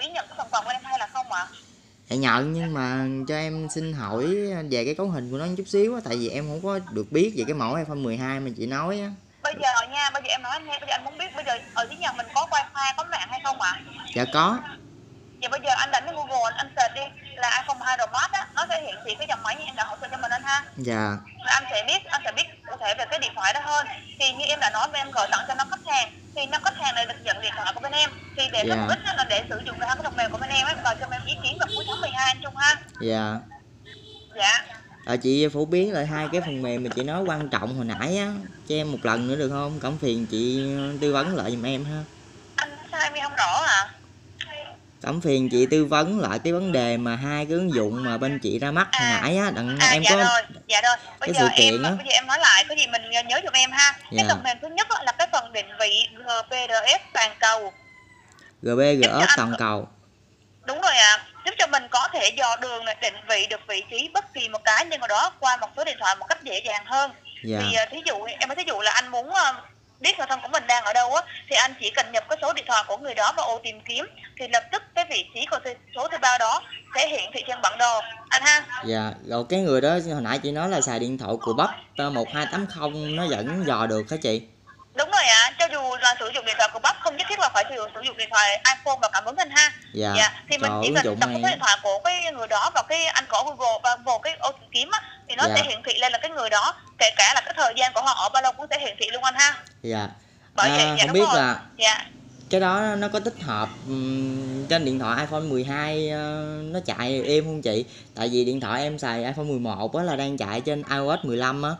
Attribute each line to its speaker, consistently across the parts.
Speaker 1: ý nhận cái phần quà của em hay là không ạ?
Speaker 2: Dạ nhận, nhưng mà cho em xin hỏi về cái cấu hình của nó chút xíu á, tại vì em không có được biết về cái mẫu iPhone 12 mà chị nói á.
Speaker 1: Bây giờ nha, bây giờ em nói anh nghe, bây giờ anh muốn biết bây giờ ở dưới nhà mình có wifi, có mạng hay không ạ?
Speaker 2: Dạ có.
Speaker 1: Vậy bây giờ anh đánh lên Google, anh search đi là iPhone 12 Pro Max á, nó sẽ hiển thị cái dòng máy như em đã hỗ trợ cho mình anh ha.
Speaker 2: Dạ.
Speaker 1: Và anh sẽ biết cụ thể về cái điện thoại đó hơn. Thì như em đã nói bên em gửi tặng cho nó khách hàng, thì nó khách hàng này được nhận điện thoại của bên em, thì để cái mục
Speaker 2: Dạ.
Speaker 1: đích là để sử dụng cái phần mềm của bên em ấy, và cho em ý kiến vào cuối tháng 12 anh Trung ha.
Speaker 2: Dạ.
Speaker 1: Dạ.
Speaker 2: Chị phổ biến lại hai cái phần mềm mà chị nói quan trọng hồi nãy á cho em một lần nữa được không? Cảm phiền chị tư vấn lại giùm em ha.
Speaker 1: Anh sao em nghe không rõ à?
Speaker 2: Cảm phiền chị tư vấn lại cái vấn đề mà hai cái ứng dụng mà bên chị ra mắt hồi nãy á, đặng em
Speaker 1: dạ
Speaker 2: có
Speaker 1: rồi, dạ rồi. Bây
Speaker 2: cái
Speaker 1: giờ
Speaker 2: sự kiện á.
Speaker 1: bây giờ em nói lại cái gì mình nhớ giùm em ha.
Speaker 2: Dạ.
Speaker 1: Cái phần mềm thứ nhất là cái phần định vị GPRS toàn cầu.
Speaker 2: GPRS toàn cầu.
Speaker 1: Đúng rồi ạ. Giúp cho mình có thể dò đường này, định vị được vị trí bất kỳ một cá nhân nào đó qua một số điện thoại một cách dễ dàng hơn.
Speaker 2: Dạ.
Speaker 1: Thì thí dụ em nói thí dụ là anh muốn biết người thân của mình đang ở đâu á, thì anh chỉ cần nhập cái số điện thoại của người đó vào ô tìm kiếm, thì lập tức cái vị trí của số thuê bao đó sẽ hiển thị trên bản đồ anh ha.
Speaker 2: Dạ, rồi cái người đó hồi nãy chị nói là xài điện thoại của bắp 1280 nó vẫn dò được hả chị?
Speaker 1: Đúng rồi ạ, cho dù là sử dụng điện thoại của bắp không nhất thiết là phải sử dụng điện thoại iPhone và cảm ứng anh ha.
Speaker 2: Dạ.
Speaker 1: Thì mình chỉ cần đặt cái điện thoại của cái người đó vào cái anh gõ Google và vào cái ô tìm kiếm á, thì nó sẽ hiển thị lên là cái người đó, kể cả là cái thời gian của họ ở bao lâu cũng sẽ hiển thị luôn anh ha.
Speaker 2: Dạ.
Speaker 1: Bởi vậy
Speaker 2: không biết rồi. Là
Speaker 1: cái
Speaker 2: đó nó có tích hợp trên điện thoại iPhone 12 nó chạy êm không chị? Tại vì điện thoại em xài iPhone 11 á là đang chạy trên iOS 15 á.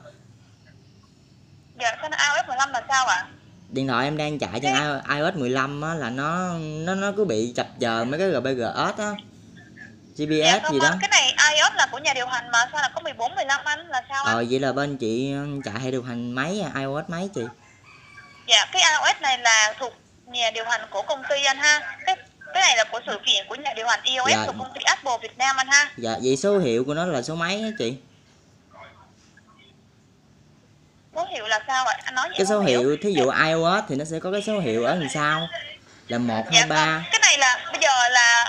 Speaker 1: Dạ, cái iOS 15 là sao ạ?
Speaker 2: Điện thoại em đang chạy trên iOS 15 á là nó cứ bị chập chờn mấy cái GPRS á. GPS gì đó.
Speaker 1: Cái này iOS là của nhà điều hành mà, sao là có 14, 15 anh là sao anh?
Speaker 2: Vậy là bên chị chạy hay điều hành máy iOS mấy chị?
Speaker 1: Dạ, cái iOS này là thuộc nhà điều hành của công ty anh ha. Cái này là của sự kiện của nhà điều hành iOS của công ty Apple Việt Nam anh ha.
Speaker 2: Dạ, vậy số hiệu của nó là số mấy á chị?
Speaker 1: Số hiệu là sao ạ? Anh nói vậy
Speaker 2: cái số hiệu thí dụ iOS thì nó sẽ có cái số hiệu ở đằng sau là 1, 2, 3.
Speaker 1: Cái này là bây giờ là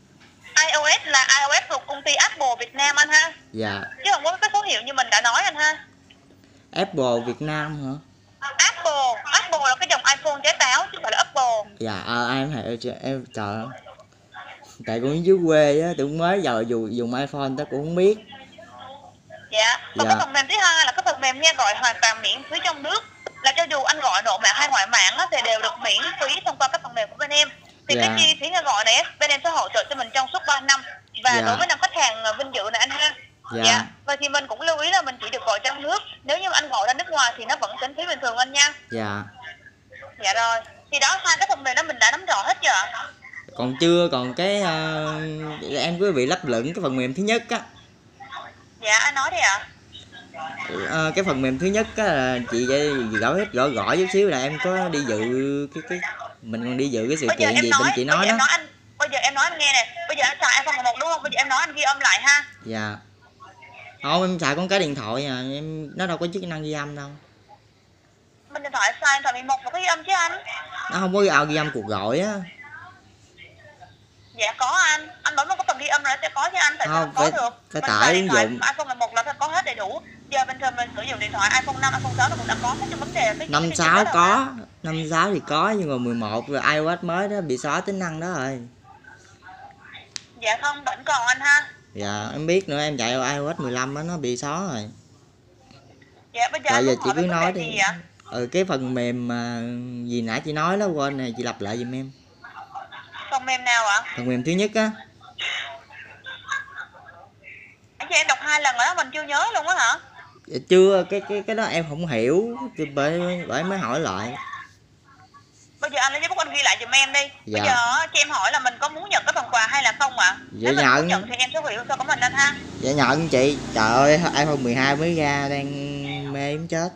Speaker 1: iOS thuộc công ty Apple Việt Nam anh ha.
Speaker 2: Dạ.
Speaker 1: Chứ không có cái số hiệu như mình đã nói anh ha.
Speaker 2: Apple Việt Nam hả?
Speaker 1: Apple là cái dòng iPhone trái táo chứ không phải là Apple.
Speaker 2: Dạ, em trời ơi. Tại cũng dưới quê á, tưởng mới giờ dùng iPhone ta cũng không biết.
Speaker 1: Dạ. Và cái phần mềm thứ hai là cái phần mềm nghe gọi hoàn toàn miễn phí trong nước. Là cho dù anh gọi nội mạng hay ngoại mạng á, thì đều được miễn phí thông qua các phần mềm của bên em. Thì cái chi phí nghe gọi này bên em sẽ hỗ trợ cho mình trong suốt 3 năm. Và đối với năm khách hàng vinh dự này anh ha. Dạ. Và thì mình cũng lưu ý là mình chỉ được gọi trong nước. Nếu như anh gọi ra nước ngoài thì nó vẫn tính phí bình thường anh nha.
Speaker 2: Dạ.
Speaker 1: Dạ rồi. Thì đó, hai cái phần mềm đó mình đã nắm rõ hết chưa?
Speaker 2: Còn chưa, còn cái em cứ bị lấp lửng cái phần mềm thứ nhất á.
Speaker 1: Dạ, anh nói đi ạ.
Speaker 2: Cái phần mềm thứ nhất á là chị gõ chút xíu là em có đi dự cái mình còn đi dự cái sự kiện gì bên chị nói đó.
Speaker 1: Bây giờ em nói anh nghe nè, bây giờ anh xài iPhone 11 đúng không? Bây giờ em nói anh ghi âm lại ha.
Speaker 2: Dạ. Không, em xài con cái điện thoại à, nó đâu có chức năng ghi âm đâu.
Speaker 1: Bên điện thoại xài điện thoại 11 mà có ghi âm chứ anh?
Speaker 2: Nó không có ghi âm cuộc gọi á.
Speaker 1: Dạ có anh bấm vào cái phần ghi âm rồi sẽ có chứ anh, tại sao
Speaker 2: không
Speaker 1: có được?
Speaker 2: Phải tải ứng dụng
Speaker 1: iPhone 11 là phải có hết đầy đủ. Giờ bình thường mình sử dụng điện thoại iPhone 5, iPhone 6 là cũng đã có hết trong vấn đề.
Speaker 2: 5, 6 có, 5, 6 thì có, nhưng mà 11 rồi iOS mới đó bị xóa tính năng đó rồi.
Speaker 1: Dạ không, vẫn còn anh ha.
Speaker 2: Dạ em biết nữa, em chạy iOS 15 á nó bị xóa rồi.
Speaker 1: Dạ bây giờ,
Speaker 2: rồi giờ chị cứ nói đi. Cái phần mềm mà gì nãy chị nói đó quên này, chị lặp lại giùm em.
Speaker 1: Phần mềm nào ạ?
Speaker 2: Phần mềm thứ nhất á.
Speaker 1: Anh chị em đọc 2 lần rồi đó, mình chưa nhớ luôn á hả?
Speaker 2: Chưa, cái đó em không hiểu, bởi mới hỏi lại.
Speaker 1: Bây giờ anh lấy giấy bút anh ghi lại giùm em đi. Bây giờ chị em hỏi là mình có muốn nhận cái phần quà hay là không ạ? Nếu mình muốn nhận thì em sẽ gửi cho của mình anh ha.
Speaker 2: Dạ nhận chị. Trời ơi, iPhone 12 mới ra đang mê muốn chết.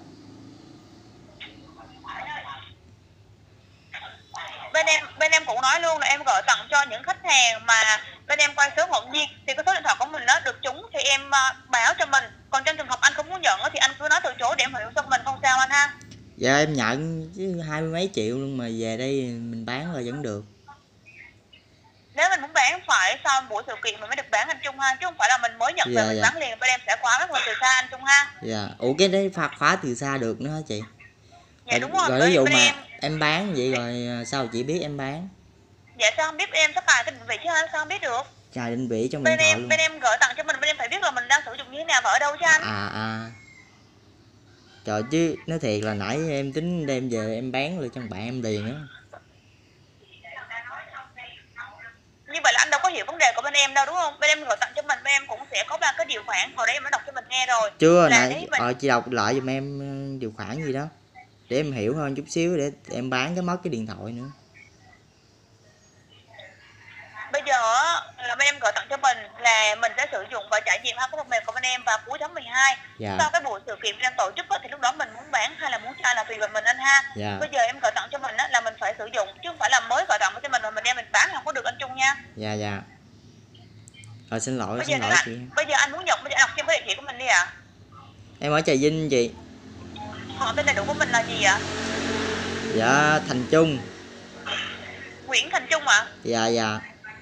Speaker 1: Bên em cũng nói luôn là em gửi tặng cho những khách hàng mà bên em quay số ngẫu nhiên thì cái số điện thoại của mình đó được trúng thì em báo cho mình. Còn trong trường hợp anh không muốn nhận thì anh cứ nói từ chối để em hiểu cho mình, không sao anh ha.
Speaker 2: Dạ em nhận chứ 20 mấy triệu luôn mà về đây mình bán rồi vẫn được.
Speaker 1: Nếu mình muốn bán phải sau buổi sự kiện mình mới được bán anh Trung ha, chứ không phải là mình mới nhận về
Speaker 2: Dạ
Speaker 1: mình
Speaker 2: dạ.
Speaker 1: bán liền, bên em sẽ khóa cái từ xa anh Trung ha.
Speaker 2: Dạ. Ủa cái đấy khóa từ xa được nữa hả chị?
Speaker 1: Dạ đúng rồi,
Speaker 2: Rồi
Speaker 1: bởi
Speaker 2: ví
Speaker 1: vì
Speaker 2: dụ
Speaker 1: bên
Speaker 2: mà
Speaker 1: em.
Speaker 2: em bán vậy rồi sao chị biết em bán?
Speaker 1: Dạ sao không biết, em sắp cài cái định vị chứ anh, sao không biết được.
Speaker 2: Cài định vị trong điện thoại luôn.
Speaker 1: Bên em gửi tặng cho mình, bên em phải biết là mình đang sử dụng như thế nào và ở đâu chứ anh.
Speaker 2: Trời, chứ nói thiệt là nãy em tính đem về em bán lại cho bạn em liền á.
Speaker 1: Như vậy là anh đâu có hiểu vấn đề của bên em đâu đúng không? Bên em gửi tặng cho mình, bên em cũng sẽ có 3 cái điều khoản, hồi đấy em đã đọc cho mình nghe rồi.
Speaker 2: Chưa,
Speaker 1: Là
Speaker 2: nãy
Speaker 1: mình...
Speaker 2: chị đọc lại giùm em điều khoản gì đó để em hiểu hơn chút xíu, để em bán cái mất cái điện thoại nữa.
Speaker 1: Bây giờ là bên em gửi tặng cho mình là mình sẽ sử dụng và trải nghiệm hai cái phần mềm của bên em vào cuối tháng 12.
Speaker 2: Dạ.
Speaker 1: Sau cái buổi sự kiện bên em tổ chức thì lúc đó mình muốn bán hay là muốn cho là tùy vào mình anh ha.
Speaker 2: Dạ.
Speaker 1: Bây giờ em gửi tặng cho mình là mình phải sử dụng chứ không phải là mới gửi tặng cho mình mà mình đem mình bán không có được anh Trung nha.
Speaker 2: Dạ dạ. Rồi xin lỗi
Speaker 1: Bây
Speaker 2: xin
Speaker 1: giờ
Speaker 2: lỗi chị.
Speaker 1: Bây giờ anh muốn nhận, bây giờ đọc cho cái địa chỉ của mình đi ạ.
Speaker 2: Em ở Trà Vinh chị.
Speaker 1: Họ tên đầy đủ của mình là gì ạ?
Speaker 2: Dạ Thành Trung.
Speaker 1: Nguyễn Thành Trung ạ?
Speaker 2: Dạ dạ.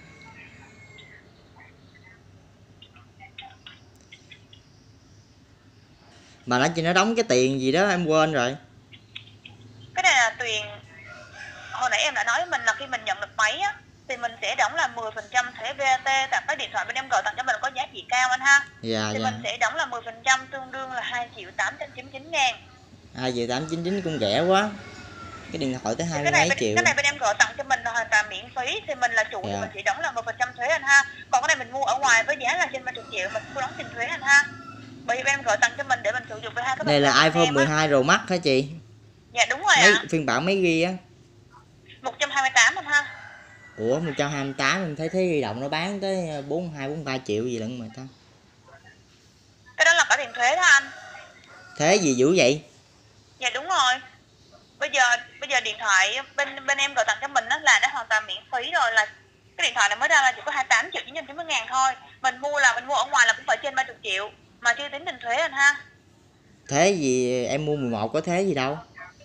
Speaker 2: Mà nãy chị nói đóng cái tiền gì đó em quên rồi.
Speaker 1: Cái này là tiền, hồi nãy em đã nói với mình là khi mình nhận được máy á thì mình sẽ đóng là 10% thuế VAT, tại cái điện thoại bên em gửi tặng cho mình có giá trị cao anh ha.
Speaker 2: Dạ
Speaker 1: thì
Speaker 2: dạ.
Speaker 1: mình sẽ đóng là 10% tương đương là 2.899.000.
Speaker 2: 2.899 cũng rẻ quá. Cái điện thoại tới 20 mấy triệu.
Speaker 1: Cái này bên em gửi tặng cho mình là hoàn toàn miễn phí, thì mình là chủ thì mình chỉ đóng là 1% thuế anh ha. Còn cái này mình mua ở ngoài với giá là trên 30 triệu mình không đóng tiền thuế anh ha. Bởi vì bên em gửi tặng cho mình để mình sử dụng với hai cái.
Speaker 2: Đây là iPhone 12 Pro Max hả chị?
Speaker 1: Dạ đúng rồi
Speaker 2: ạ. Phiên bản mấy ghi á?
Speaker 1: 128 anh ha.
Speaker 2: Ủa 128 em thấy thế di động nó bán tới 42-43 triệu gì lận mà ta.
Speaker 1: Cái đó là cả tiền thuế đó anh.
Speaker 2: Thế gì dữ vậy?
Speaker 1: Dạ đúng rồi. Bây giờ điện thoại bên em gửi tặng cho mình đó là đã hoàn toàn miễn phí rồi, là cái điện thoại này mới ra là chỉ có 28.990.000 thôi. Mình mua ở ngoài là cũng phải trên 30 triệu mà chưa tính tiền thuế anh ha.
Speaker 2: Thế gì em mua 11 có thế gì đâu.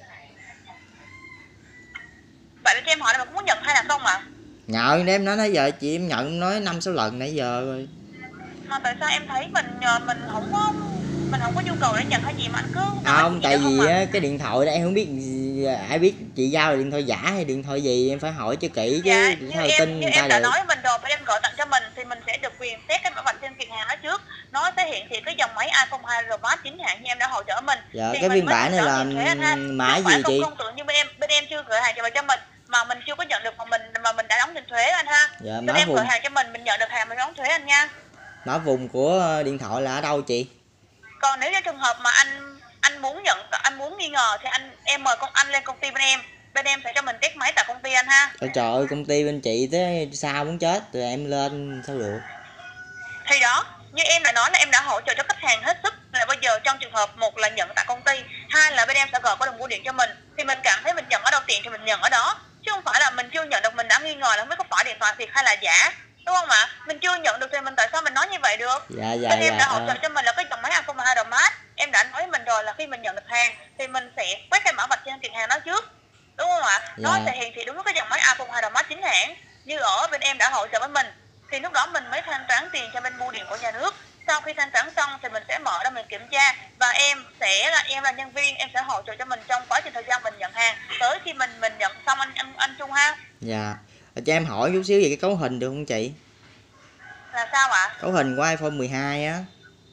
Speaker 1: Vậy là cho em hỏi là mình có muốn nhận hay là không ạ?
Speaker 2: Nhận, em nói nãy giờ chị em nhận nói 5-6 lần nãy giờ rồi.
Speaker 1: Mà tại sao em thấy mình không có nhu cầu để nhận hay gì mà anh cứ
Speaker 2: không, tại vì á, cái điện thoại đó em không biết, ai biết chị giao là điện thoại giả hay điện thoại gì, em phải hỏi cho kỹ chứ.
Speaker 1: Dạ,
Speaker 2: sao tin
Speaker 1: như
Speaker 2: người ta
Speaker 1: em đã
Speaker 2: được.
Speaker 1: nói với mình rồi, bên em gọi tặng cho mình thì mình sẽ được quyền test cái mã vạch trên kiện hàng đó trước. Nó sẽ hiện thị cái dòng máy iPhone 2 Pro Max chính hãng như em đã hỗ trợ mình.
Speaker 2: Dạ,
Speaker 1: thì
Speaker 2: cái phiên bản này là mã gì chị?
Speaker 1: Không tưởng như bên em chưa gửi hàng cho mình mà mình chưa có nhận được mà mình đã đóng tiền thuế anh ha.
Speaker 2: Dạ,
Speaker 1: bên em gửi hàng cho mình nhận được hàng mình đóng thuế anh nha.
Speaker 2: Mã vùng của điện thoại là ở đâu chị?
Speaker 1: Còn nếu như trường hợp mà anh muốn nghi ngờ thì em mời anh lên công ty bên em sẽ cho mình test máy tại công ty anh ha.
Speaker 2: Trời ơi, công ty bên chị tới sao muốn chết rồi em lên sao được.
Speaker 1: Thì đó, như em đã nói là em đã hỗ trợ cho khách hàng hết sức, là bây giờ trong trường hợp một là nhận tại công ty, hai là bên em sẽ gọi có đồng bưu điện cho mình, thì mình cảm thấy mình nhận ở đâu tiền thì mình nhận ở đó, chứ không phải là mình chưa nhận được mình đã nghi ngờ là không biết có phải điện thoại thiệt hay là giả, đúng không ạ? Mình chưa nhận được thì mình tại sao mình nói như vậy được? Bên em đã hỗ trợ cho mình là cái dòng máy iPhone 12 Pro Max, em đã nói với mình rồi là khi mình nhận được hàng thì mình sẽ quét cái mã vạch trên kiện hàng đó trước, đúng không ạ? Nó sẽ hiển thị đúng cái dòng máy iPhone 12 Pro Max chính hãng như ở bên em đã hỗ trợ với mình, thì lúc đó mình mới thanh toán tiền cho bên bưu điện của nhà nước. Sau khi thanh toán xong thì mình sẽ mở ra mình kiểm tra, và em là nhân viên, em sẽ hỗ trợ cho mình trong quá trình thời gian mình nhận hàng tới khi mình nhận xong anh Trung ha.
Speaker 2: Dạ. Cho em hỏi chút xíu về cái cấu hình được không chị?
Speaker 1: Là sao ạ?
Speaker 2: Cấu hình của iPhone 12 á.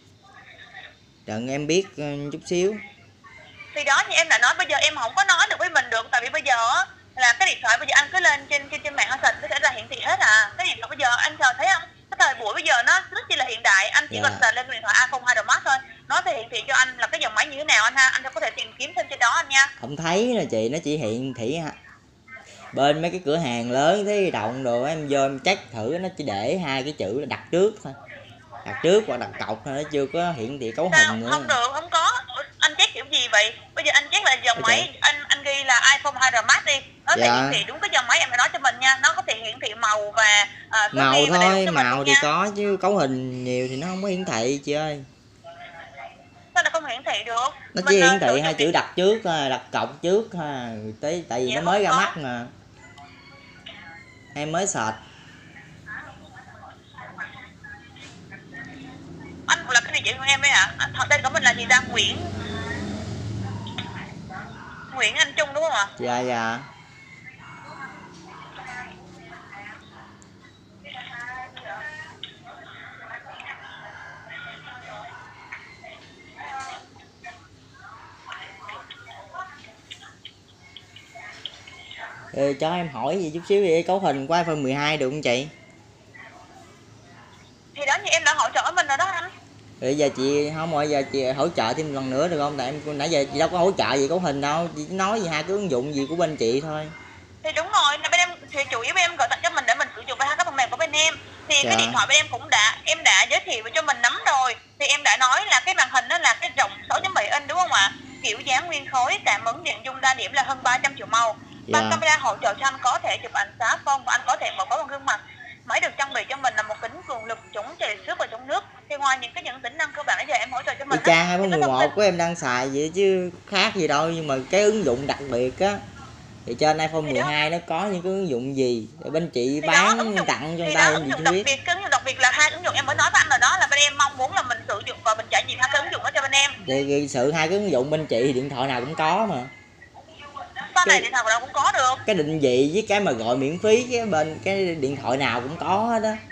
Speaker 2: Đừng em biết chút xíu.
Speaker 1: Thì đó, như em đã nói, bây giờ em không có nói được với mình được, tại vì bây giờ là cái điện thoại bây giờ anh cứ lên trên mạng search nó sẽ ra hiển thị hết à. Cái điện thoại bây giờ anh chờ thấy không? Cái thời buổi bây giờ nó rất chi là hiện đại, anh chỉ cần search lên cái điện thoại iPhone 2 Pro Max thôi, nó sẽ hiển thị cho anh là cái dòng máy như thế nào anh ha. Anh có thể tìm kiếm thêm trên đó anh nha.
Speaker 2: Không thấy nè chị, nó chỉ hiện thị bên mấy cái cửa hàng lớn thế động đồ em vô em check thử, nó chỉ để hai cái chữ là đặt trước thôi, đặt trước hoặc đặt cọc thôi, nó chưa có hiển thị cấu hình nữa.
Speaker 1: Không được, không có. Anh check kiểu gì vậy? Bây giờ anh check là dòng máy, anh ghi là iPhone 2 Pro Max đi, nó sẽ hiển thị đúng cái dòng máy em đã nói cho mình nha. Nó có thể hiển thị màu và
Speaker 2: màu thôi, màu thì có chứ cấu hình nhiều thì nó không có hiển thị chị ơi.
Speaker 1: Sao nó không hiển thị được?
Speaker 2: Nó chỉ hiển thị hai chữ đặt trước thôi, đặt cọc trước thôi, tại vì nó mới ra mắt mà em mới search.
Speaker 1: chỉ của em ấy ạ. Thật tên của mình là gì ta? Nguyễn Anh Trung đúng không ạ?
Speaker 2: Dạ dạ. Cho em hỏi gì chút xíu đi, cấu hình của iPhone 12 được không chị?
Speaker 1: Thì đó như em đã hỗ trợ mình rồi đó anh.
Speaker 2: Bây giờ chị không, mọi giờ chị hỗ trợ thêm lần nữa được không? Tại em nãy giờ chị đâu có hỗ trợ gì cấu hình đâu, chị chỉ nói về hai cái ứng dụng gì của bên chị thôi.
Speaker 1: Thì đúng rồi, là bên em thì chủ yếu bên em gọi tặng cho mình để mình sử dụng với hai cái phần mềm của bên em. Thì
Speaker 2: Dạ.
Speaker 1: cái điện thoại bên em cũng em đã giới thiệu cho mình nắm rồi. Thì em đã nói là cái màn hình nó là cái rộng 6.7 inch đúng không ạ? Kiểu dáng nguyên khối, cảm ứng điện dung đa điểm là hơn 300 triệu màu.
Speaker 2: Dạ.
Speaker 1: Ban camera hỗ trợ cho anh có thể chụp ảnh xá phông và anh có thể mở khóa bằng gương mặt. Máy được trang bị cho mình là một kính cường lực chống trầy xước và chống nước. Thì ngoài những cái tính năng cơ bản nãy giờ em hỗ trợ cho mình
Speaker 2: Y chang iPhone 11 của em đang xài vậy chứ khác gì đâu, nhưng mà cái ứng dụng đặc biệt á thì trên iPhone 12 nó có những cái ứng dụng gì để bên chị bán tặng cho người ta em gì chưa biết.
Speaker 1: Cái ứng dụng đặc biệt là hai ứng dụng em mới nói với anh rồi đó, là bên em mong muốn là mình sử dụng và mình trải nghiệm hai cái ứng dụng đó cho bên em.
Speaker 2: Thì sự hai cái ứng dụng bên chị thì điện thoại nào cũng có mà.
Speaker 1: Sau này điện thoại của đâu cũng có được.
Speaker 2: Cái định vị với cái mà gọi miễn phí cái bên cái điện thoại nào cũng có hết đó.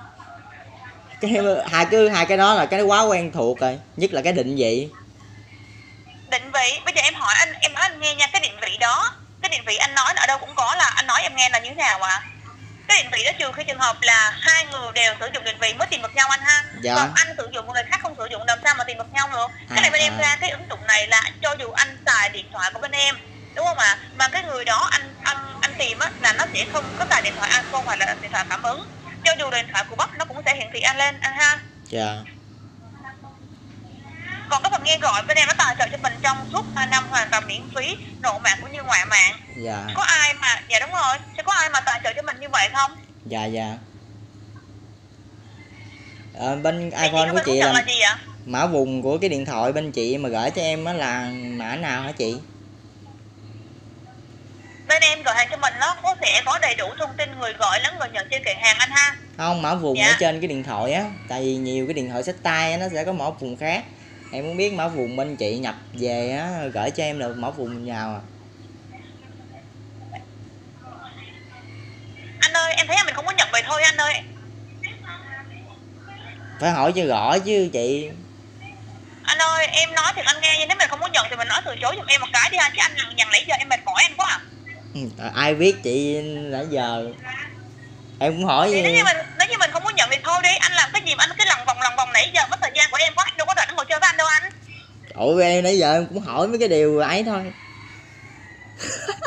Speaker 2: Hai cái đó là cái quá quen thuộc rồi, nhất là cái định vị.
Speaker 1: Định vị bây giờ em hỏi anh, em nói anh nghe nha, cái định vị đó, cái định vị anh nói ở đâu cũng có, là anh nói em nghe là như thế nào ạ? Cái định vị đó trừ khi trường hợp là hai người đều sử dụng định vị mới tìm được nhau anh ha.
Speaker 2: Dạ.
Speaker 1: Còn anh sử dụng, người khác không sử dụng làm sao mà tìm được nhau được. Cái này bên em ra cái ứng dụng này là cho dù anh xài điện thoại của bên em đúng không ạ, mà cái người đó anh tìm á là nó sẽ không có xài điện thoại iPhone hoặc là điện thoại cảm ứng, cho dù điện thoại của Bắc nó cũng sẽ hiển thị anh lên anh ha.
Speaker 2: Dạ.
Speaker 1: Còn cái phần nghe gọi bên em nó tài trợ cho mình trong suốt 2 năm hoàn toàn miễn phí, nội mạng cũng như ngoại mạng.
Speaker 2: Dạ.
Speaker 1: Có ai mà, dạ đúng rồi, sẽ có ai mà tài trợ cho mình như vậy không?
Speaker 2: Dạ dạ. Bên iPhone của chị
Speaker 1: là gì ạ?
Speaker 2: Mã vùng của cái điện thoại bên chị mà gửi cho em á là mã nào hả chị?
Speaker 1: Bên em gọi hàng cho mình nó sẽ có đầy đủ thông tin người gọi lẫn người nhận trên kệ hàng anh ha.
Speaker 2: Không, mã vùng
Speaker 1: dạ.
Speaker 2: ở trên cái điện thoại á, tại vì nhiều cái điện thoại xách tay á, nó sẽ có mã vùng khác. Em muốn biết mã vùng bên chị nhập về á gửi cho em là mã vùng nào à?
Speaker 1: Anh ơi, em thấy mình không có nhận vậy thôi anh ơi.
Speaker 2: Phải hỏi cho rõ chứ chị.
Speaker 1: Anh ơi, em nói thì anh nghe, nhưng nếu mình không có nhận thì mình nói từ chối giùm em một cái đi anh, chứ anh nhận nãy giờ em mệt mỏi anh quá à.
Speaker 2: Ai biết chị nãy giờ. Em cũng hỏi
Speaker 1: thì nếu như mình không có nhận thì thôi đi, anh làm cái gì mà anh cứ lòng vòng nãy giờ mất thời gian của em quá, anh đâu có rảnh ngồi chơi với anh đâu anh.
Speaker 2: Ủa em nãy giờ em cũng hỏi mấy cái điều ấy thôi.